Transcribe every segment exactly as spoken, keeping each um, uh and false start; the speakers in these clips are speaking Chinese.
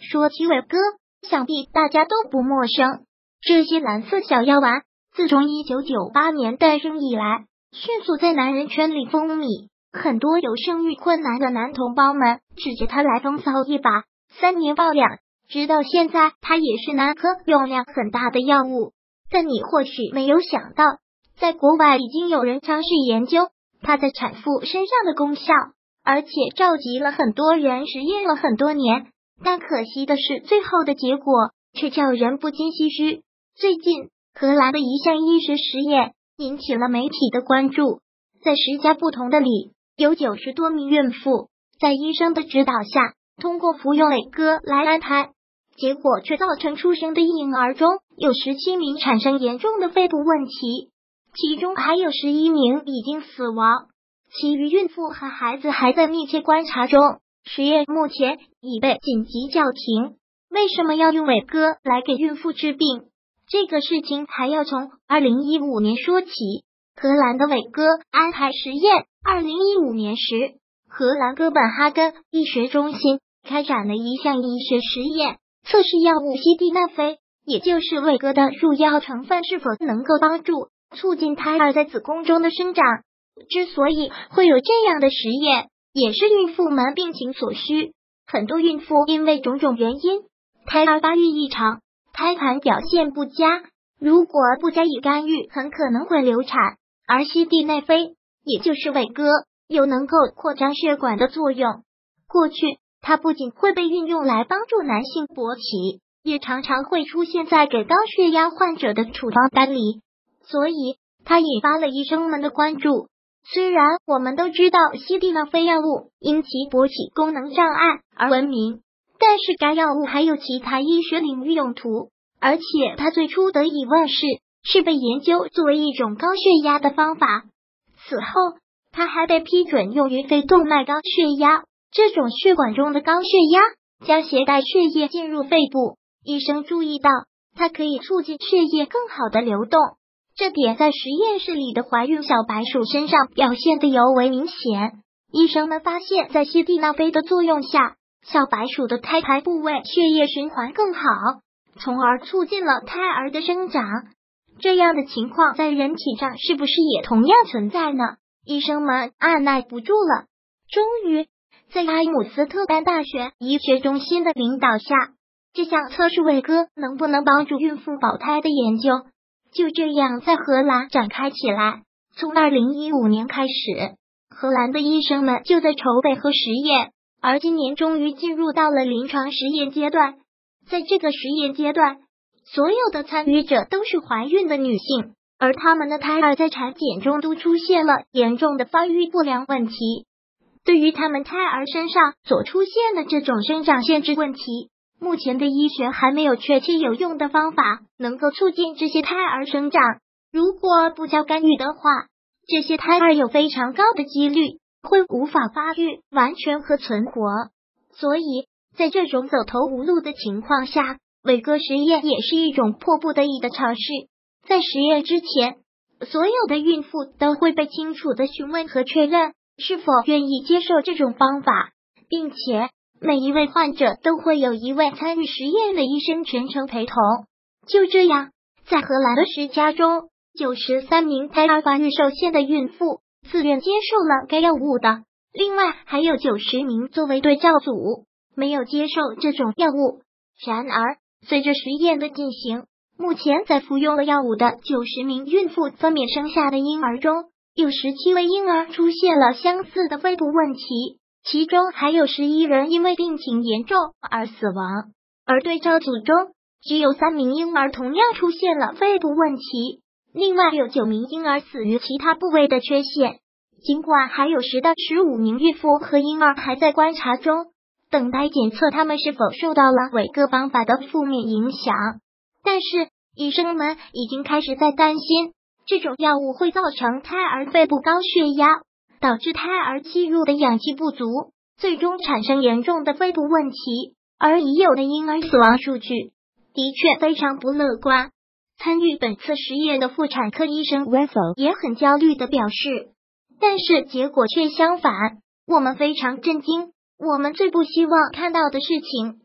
说起伟哥，想必大家都不陌生。这些蓝色小药丸，自从一九九八年诞生以来，迅速在男人圈里风靡。很多有生育困难的男同胞们指着它来风骚一把，三年爆两。直到现在，它也是男科用量很大的药物。但你或许没有想到，在国外已经有人尝试研究它在产妇身上的功效，而且召集了很多人实验了很多年。但可惜的是，最后的结果却叫人不禁唏嘘。最近，荷兰的一项医学实验引起了媒体的关注，在十家不同的里，有九十多名孕妇在医生的指导下，通过服用伟哥来安胎，结果却造成出生的婴儿中有十七名产生严重的肺部问题，其中还有十一名已经死亡，其余孕妇和孩子还在密切观察中。实验目前已被紧急叫停。为什么要用伟哥来给孕妇治病？这个事情还要从二零一五年说起。荷兰的伟哥安胎实验，二零一五年时，荷兰哥本哈根医学中心开展了一项医学实验，测试药物西地那非，也就是伟哥的入药成分是否能够帮助促进胎儿在子宫中的生长。之所以会有这样的实验，也是孕妇们病情所需。很多孕妇因为种种原因，胎儿发育异常，胎盘表现不佳，如果不加以干预，很可能会流产。而西地内非，也就是伟哥，有能够扩张血管的作用。过去，它不仅会被运用来帮助男性勃起，也常常会出现在给高血压患者的处方单里，所以它引发了医生们的关注。虽然我们都知道西地那非药物因其勃起功能障碍而闻名，但是该药物还有其他医学领域用途，而且它最初得以问世是被研究作为一种高血压的方法。此后，它还被批准用于非动脉高血压，这种血管中的高血压将携带血液进入肺部。医生注意到，它可以促进血液更好的流动。这点在实验室里的怀孕小白鼠身上表现得尤为明显。医生们发现，在西地那非的作用下，小白鼠的胎盘部位血液循环更好，从而促进了胎儿的生长。这样的情况在人体上是不是也同样存在呢？医生们按耐不住了。终于，在阿姆斯特丹大学医学中心的领导下，这项测试伟哥能不能帮助孕妇保胎的研究就这样在荷兰展开起来。从二零一五年开始，荷兰的医生们就在筹备和实验，而今年终于进入到了临床实验阶段。在这个实验阶段，所有的参与者都是怀孕的女性，而她们的胎儿在产检中都出现了严重的发育不良问题。对于她们胎儿身上所出现的这种生长限制问题，目前的医学还没有确切有用的方法能够促进这些胎儿生长。如果不加干预的话，这些胎儿有非常高的几率会无法发育完全和存活。所以在这种走投无路的情况下，伟哥实验也是一种迫不得已的尝试。在实验之前，所有的孕妇都会被清楚的询问和确认是否愿意接受这种方法，并且每一位患者都会有一位参与实验的医生全程陪同。就这样，在荷兰的十家中，九十三名胎儿发育受限的孕妇自愿接受了该药物的，另外还有九十名作为对照组没有接受这种药物。然而，随着实验的进行，目前在服用了药物的九十名孕妇分娩生下的婴儿中，有十七位婴儿出现了相似的肺部问题，其中还有十一人因为病情严重而死亡。而对照组中，只有三名婴儿同样出现了肺部问题，另外有九名婴儿死于其他部位的缺陷。尽管还有十到十五名孕妇和婴儿还在观察中，等待检测他们是否受到了伟哥方法的负面影响，但是医生们已经开始在担心，这种药物会造成胎儿肺部高血压，导致胎儿吸入的氧气不足，最终产生严重的肺部问题。而已有的婴儿死亡数据的确非常不乐观。参与本次实验的妇产科医生 Wessel 也很焦虑地表示，但是结果却相反，我们非常震惊。我们最不希望看到的事情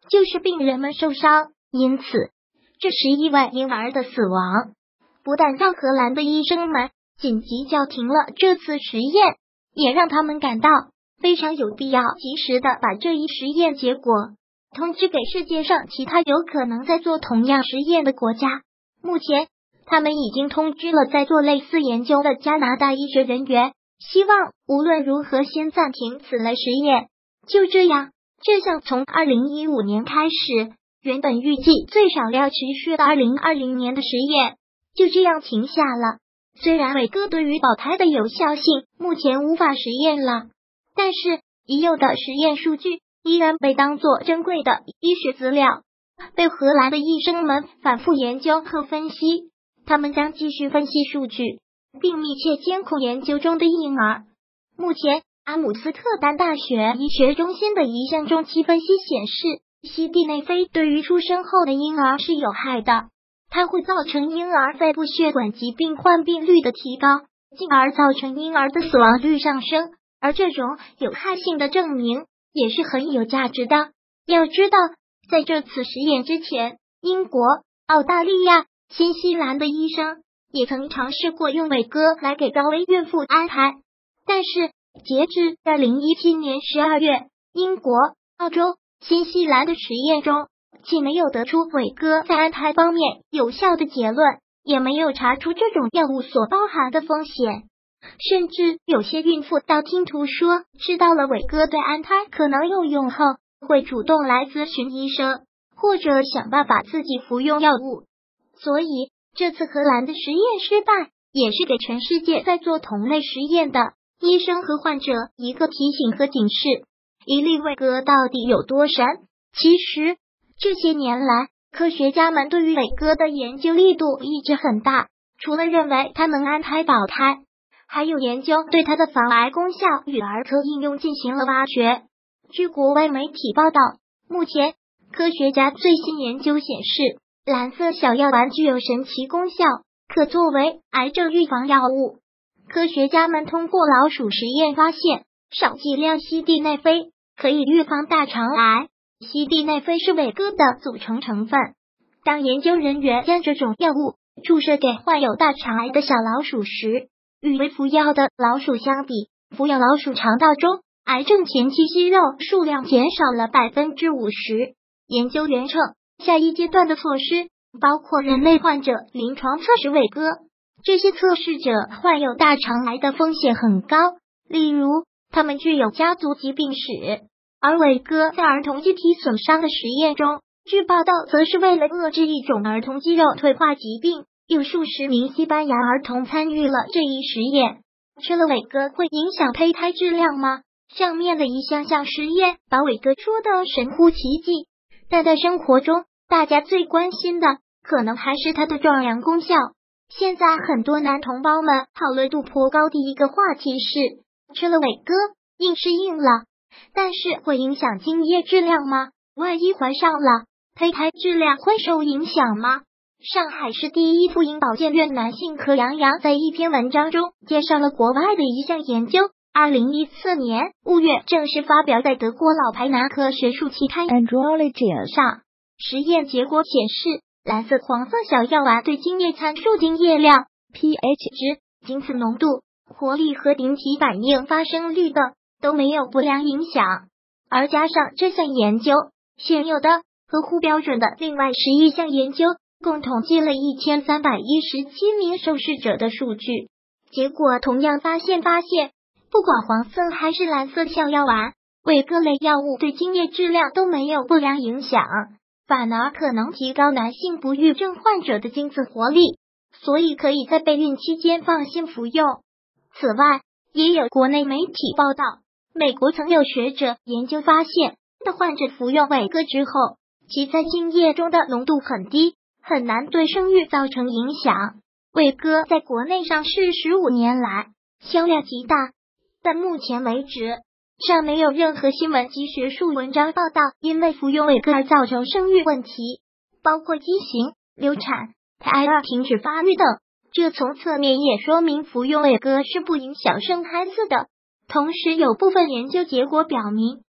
就是病人们受伤。因此，这十一位婴儿的死亡，不但让荷兰的医生们紧急叫停了这次实验，也让他们感到非常有必要及时的把这一实验结果通知给世界上其他有可能在做同样实验的国家。目前，他们已经通知了在做类似研究的加拿大医学人员，希望无论如何先暂停此类实验。就这样，这项从二零一五年开始，原本预计最少要持续到二零二零年的实验，就这样停下了。虽然伟哥对于保胎的有效性目前无法实验了，但是已有的实验数据依然被当作珍贵的医学资料，被荷兰的医生们反复研究和分析。他们将继续分析数据，并密切监控研究中的婴儿。目前，阿姆斯特丹大学医学中心的一项中期分析显示，西地内非对于出生后的婴儿是有害的，它会造成婴儿肺部血管疾病患病率的提高，进而造成婴儿的死亡率上升。而这种有害性的证明也是很有价值的。要知道，在这次实验之前，英国、澳大利亚、新西兰的医生也曾尝试过用伟哥来给高危孕妇安胎，但是截至二零一七年十二月，英国、澳洲、新西兰的实验中，既没有得出伟哥在安胎方面有效的结论，也没有查出这种药物所包含的风险。甚至有些孕妇道听途说，知道了伟哥对安胎可能有用后，会主动来咨询医生，或者想办法自己服用药物。所以这次荷兰的实验失败，也是给全世界在做同类实验的医生和患者一个提醒和警示，一粒伟哥到底有多神？其实这些年来，科学家们对于伟哥的研究力度一直很大，除了认为它能安胎保胎，还有研究对它的防癌功效与儿科应用进行了挖掘。据国外媒体报道，目前科学家最新研究显示，蓝色小药丸具有神奇功效，可作为癌症预防药物。科学家们通过老鼠实验发现，少剂量西地内非可以预防大肠癌。西地内非是伟哥的组成成分。当研究人员将这种药物注射给患有大肠癌的小老鼠时，与未服药的老鼠相比，服药老鼠肠道中癌症前期息肉数量减少了百分之五十。研究员称，下一阶段的措施包括人类患者临床测试伟哥，这些测试者患有大肠癌的风险很高，例如他们具有家族疾病史。而伟哥在儿童机体损伤的实验中，据报道则是为了遏制一种儿童肌肉退化疾病，有数十名西班牙儿童参与了这一实验。吃了伟哥会影响胚胎质量吗？上面的一项项实验把伟哥说的神乎其技，但在生活中，大家最关心的可能还是它的壮阳功效。现在很多男同胞们讨论度颇高的一个话题是，吃了伟哥硬是硬了，但是会影响精液质量吗？万一怀上了，胚胎质量会受影响吗？上海市第一妇婴保健院男性科杨洋在一篇文章中介绍了国外的一项研究，二零一四年五月正式发表在德国老牌男科学术期刊 Andrology 上。实验结果显示，蓝色黄色小药丸对精液参数、精液量、pH 值、精子浓度、活力和顶体反应发生率等都没有不良影响。而加上这项研究，现有的合乎标准的另外十一项研究共统计了一千三百一十七名受试者的数据，结果同样发现发现不管黄色还是蓝色小药丸，伟哥类药物对精液质量都没有不良影响，反而可能提高男性不育症患者的精子活力，所以可以在备孕期间放心服用。此外，也有国内媒体报道，美国曾有学者研究发现，的患者服用伟哥之后，其在精液中的浓度很低，很难对生育造成影响。伟哥在国内上市十五年来销量极大，但目前为止尚没有任何新闻及学术文章报道因为服用伟哥而造成生育问题，包括畸形、流产、胎儿停止发育等。这从侧面也说明服用伟哥是不影响生孩子的。同时，有部分研究结果表明，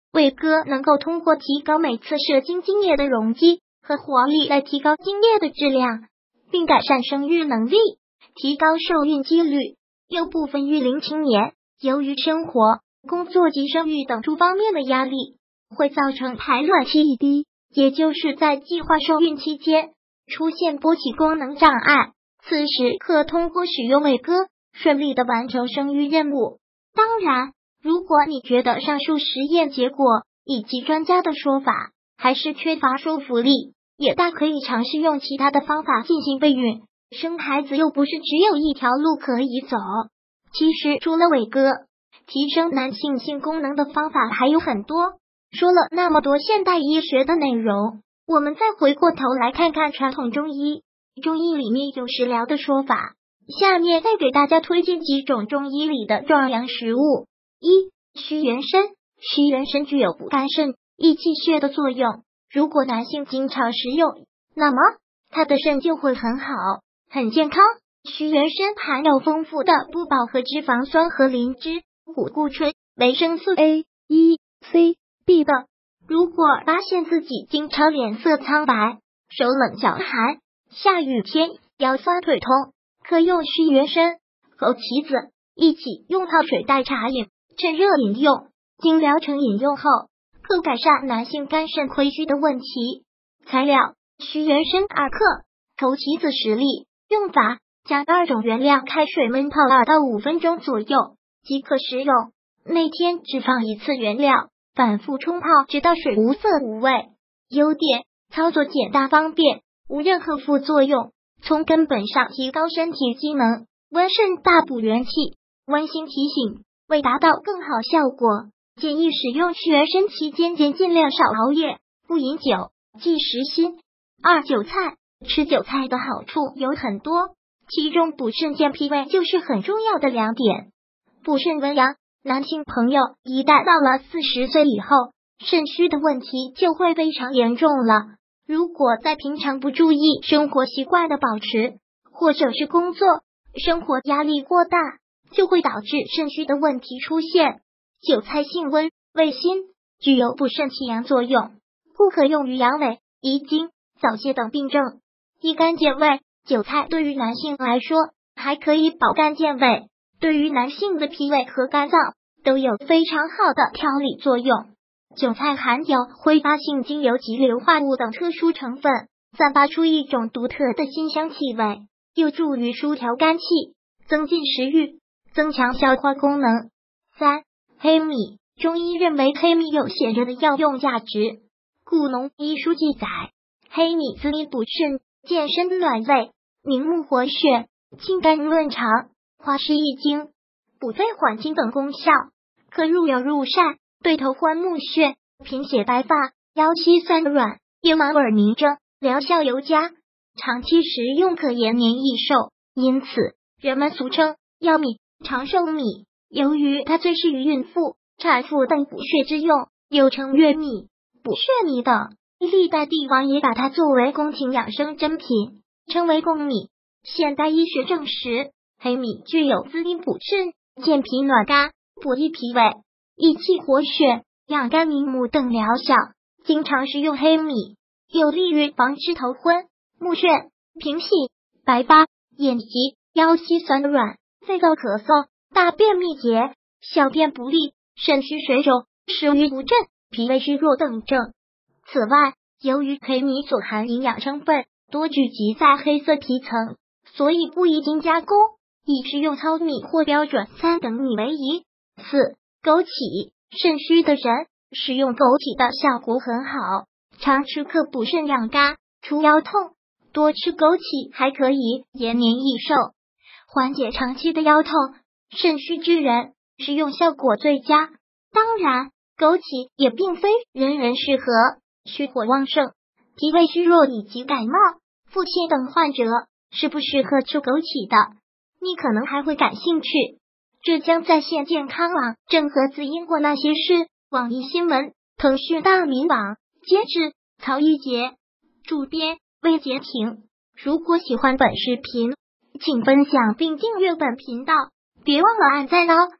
伟哥能够通过提高每次射精精液的容积和活力来提高精液的质量，并改善生育能力，提高受孕几率。有部分育龄青年由于生活、工作及生育等诸方面的压力，会造成排卵期异低，也就是在计划受孕期间出现勃起功能障碍。此时可通过使用伟哥顺利的完成生育任务。当然，如果你觉得上述实验结果以及专家的说法还是缺乏说服力，也大可以尝试用其他的方法进行备孕。生孩子又不是只有一条路可以走。其实除了伟哥，提升男性性功能的方法还有很多。说了那么多现代医学的内容，我们再回过头来看看传统中医。中医里面有食疗的说法，下面再给大家推荐几种中医里的壮阳食物。一、须元参。须元参具有补肝肾、益气血的作用，如果男性经常食用，那么他的肾就会很好，很健康。须元参含有丰富的不饱和脂肪酸和磷脂、虎固醇、维生素 A、E、C、B 等。如果发现自己经常脸色苍白、手冷脚寒、下雨天腰酸腿痛，可用须元参、枸杞子一起用泡水代茶饮，趁热饮用。经疗程饮用后，可改善男性肝肾亏虚的问题。材料：须元参二克，枸杞子十粒。用法：将二种原料开水焖泡二到五分钟左右即可食用。每天只放一次原料，反复冲泡直到水无色无味。优点：操作简单方便，无任何副作用，从根本上提高身体机能，温肾大补元气。温馨提醒：为达到更好效果，建议使用须元参期间间尽量少熬夜，不饮酒，忌食锌。二、韭菜。吃韭菜的好处有很多，其中补肾健脾胃就是很重要的两点。补肾温阳，男性朋友一旦到了四十岁以后，肾虚的问题就会非常严重了。如果在平常不注意生活习惯的保持，或者是工作、生活压力过大，就会导致肾虚的问题出现。韭菜性温，味辛，具有补肾气阳作用，不可用于阳痿、遗精、早泄等病症。益肝健胃，韭菜对于男性来说还可以保肝健胃，对于男性的脾胃和肝脏都有非常好的调理作用。韭菜含有挥发性精油及硫化物等特殊成分，散发出一种独特的辛香气味，有助于舒调肝气，增进食欲，增强消化功能。三、黑米。中医认为黑米有显著的药用价值，故农医书记载，黑米滋阴补肾，健身暖胃，明目活血，清肝润肠，化湿益精，补肺缓惊等功效，可入油入善，对头昏目眩、贫血白发、腰膝酸软、夜盲耳鸣症疗效尤佳，长期食用可延年益寿，因此人们俗称药米、长寿米。由于它最适于孕妇、产妇等补血之用，又称月米、补血米等。历代帝王也把它作为宫廷养生珍品，称为贡米。现代医学证实，黑米具有滋阴补肾、健脾暖肝、补益脾胃、益气活血、养肝明目等疗效。经常食用黑米，有利于防治头昏、目眩、贫血、白发、眼疾、腰膝酸软、肺燥咳嗽、大便秘结、小便不利、肾虚水肿、食欲不振、脾胃虚弱等症。此外，由于黑米所含营养成分多聚集在黑色皮层，所以不宜经加工，以食用糙米或标准三等米为宜。四、枸杞。肾虚的人食用枸杞的效果很好，常吃可补肾养肝、除腰痛。多吃枸杞还可以延年益寿，缓解长期的腰痛。肾虚之人食用效果最佳。当然，枸杞也并非人人适合。虚火旺盛、脾胃虚弱以及感冒、腹泻等患者是不适合吃枸杞的。你可能还会感兴趣，浙江在线健康网正和自因过那些事，网易新闻、腾讯大民网监制曹一杰，主编魏杰婷。如果喜欢本视频，请分享并订阅本频道，别忘了按赞哦。